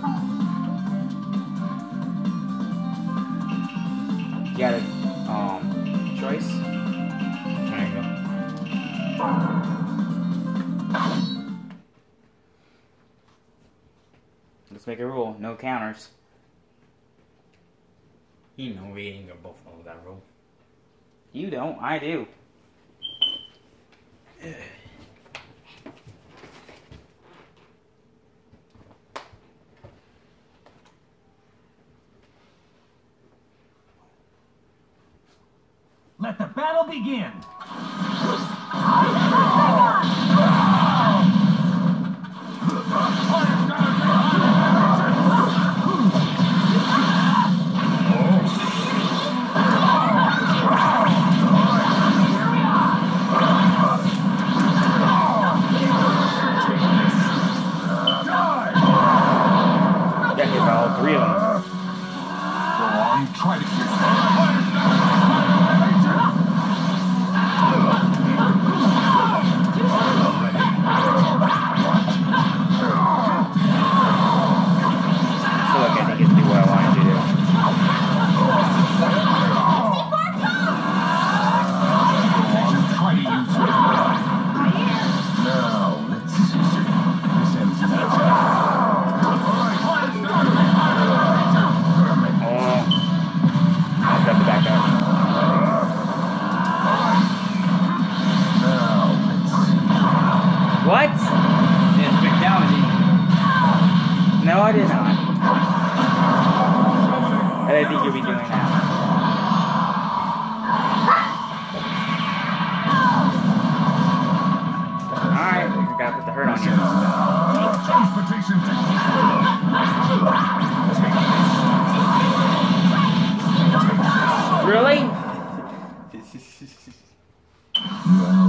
You got a choice. Triangle. Let's make a rule. No counters. You know we ain't gonna both follow that rule. You don't. I do. Let the battle begin! Got hit by all three of them. Go on, try to kill I feel like I didn't get to do what I wanted to do. try to use it. Now, let's see. This ends in a I got the back up. Now, let's see. What? Yeah, fatality. No, I did not. I didn't think you'd be doing that. Alright, I gotta put the hurt on you. Transportation Really? technique.